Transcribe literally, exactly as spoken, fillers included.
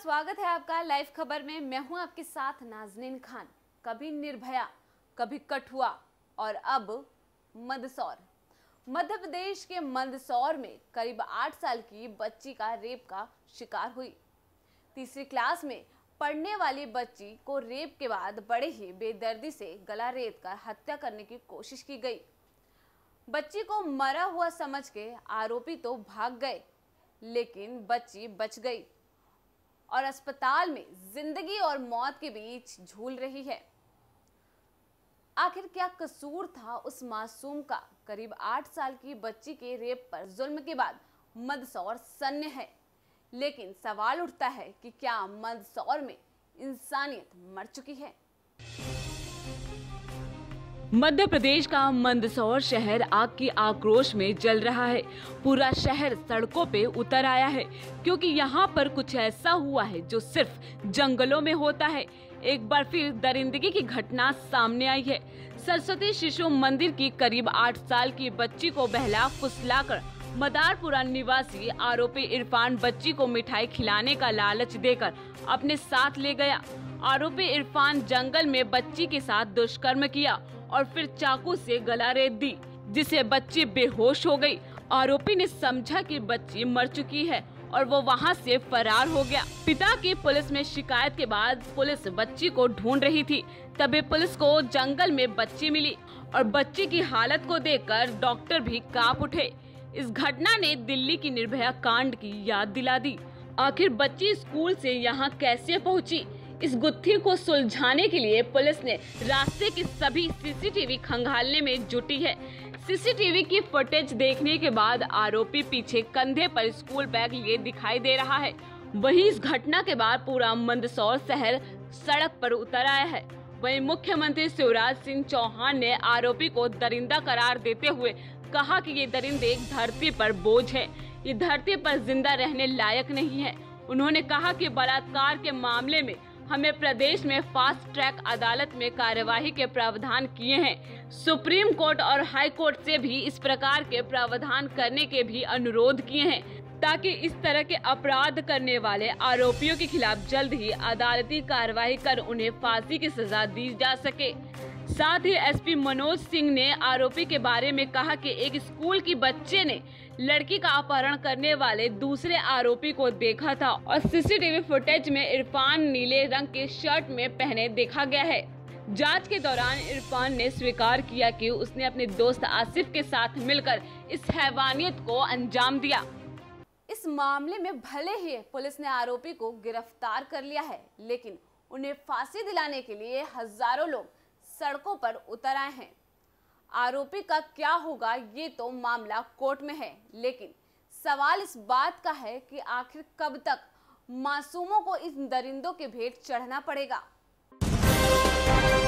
स्वागत है आपका लाइव खबर में। मैं हूं आपके साथ नाज़नीन खान। कभी निर्भया, कभी कठुआ और अब मंदसौर। मध्य प्रदेश के मंदसौर में करीब आठ साल की बच्ची का रेप का शिकार हुई। तीसरी क्लास में पढ़ने वाली बच्ची को रेप के बाद बड़े ही बेदर्दी से गला रेत कर हत्या करने की कोशिश की गई। बच्ची को मरा हुआ समझ के आरोपी तो भाग गए, लेकिन बच्ची बच गई और अस्पताल में जिंदगी और मौत के बीच झूल रही है। आखिर क्या कसूर था उस मासूम का? करीब आठ साल की बच्ची के रेप पर जुल्म के बाद मंदसौर सन्न है, लेकिन सवाल उठता है कि क्या मंदसौर में इंसानियत मर चुकी है? मध्य प्रदेश का मंदसौर शहर आग की आक्रोश में जल रहा है। पूरा शहर सड़कों पे उतर आया है, क्योंकि यहाँ पर कुछ ऐसा हुआ है जो सिर्फ जंगलों में होता है। एक बार फिर दरिंदगी की घटना सामने आई है। सरस्वती शिशु मंदिर की करीब आठ साल की बच्ची को बहला फुसलाकर मदारपुरा निवासी आरोपी इरफान बच्ची को मिठाई खिलाने का लालच देकर अपने साथ ले गया। आरोपी इरफान जंगल में बच्ची के साथ दुष्कर्म किया और फिर चाकू से गला रेत दी, जिसे बच्ची बेहोश हो गई। आरोपी ने समझा कि बच्ची मर चुकी है और वो वहां से फरार हो गया। पिता की पुलिस में शिकायत के बाद पुलिस बच्ची को ढूंढ रही थी। तभी पुलिस को जंगल में बच्ची मिली और बच्ची की हालत को देखकर डॉक्टर भी कांप उठे। इस घटना ने दिल्ली की निर्भया कांड की याद दिला दी। आखिर बच्ची स्कूल से यहाँ कैसे पहुँची? इस गुत्थी को सुलझाने के लिए पुलिस ने रास्ते की सभी सीसीटीवी खंगालने में जुटी है। सीसीटीवी की फुटेज देखने के बाद आरोपी पीछे कंधे पर स्कूल बैग लिए दिखाई दे रहा है। वहीं इस घटना के बाद पूरा मंदसौर शहर सड़क पर उतर आया है। वहीं मुख्यमंत्री शिवराज सिंह चौहान ने आरोपी को दरिंदा करार देते हुए कहा कि ये दरिंदे धरती पर बोझ है, ये धरती पर जिंदा रहने लायक नहीं है। उन्होंने कहा कि बलात्कार के मामले में हमें प्रदेश में फास्ट ट्रैक अदालत में कार्यवाही के प्रावधान किए हैं। सुप्रीम कोर्ट और हाई कोर्ट से भी इस प्रकार के प्रावधान करने के भी अनुरोध किए हैं, ताकि इस तरह के अपराध करने वाले आरोपियों के खिलाफ जल्द ही अदालती कार्रवाई कर उन्हें फांसी की सजा दी जा सके। साथ ही एसपी मनोज सिंह ने आरोपी के बारे में कहा कि एक स्कूल की बच्चे ने लड़की का अपहरण करने वाले दूसरे आरोपी को देखा था और सीसीटीवी फुटेज में इरफान नीले रंग के शर्ट में पहने देखा गया है। जांच के दौरान इरफान ने स्वीकार किया कि उसने अपने दोस्त आसिफ के साथ मिलकर इस हैवानियत को अंजाम दिया। इस मामले में भले ही पुलिस ने आरोपी को गिरफ्तार कर लिया है, लेकिन उन्हें फांसी दिलाने के लिए हजारों लोग सड़कों पर उतर आए हैं। आरोपी का क्या होगा ये तो मामला कोर्ट में है, लेकिन सवाल इस बात का है कि आखिर कब तक मासूमों को इन दरिंदों के भेंट चढ़ना पड़ेगा।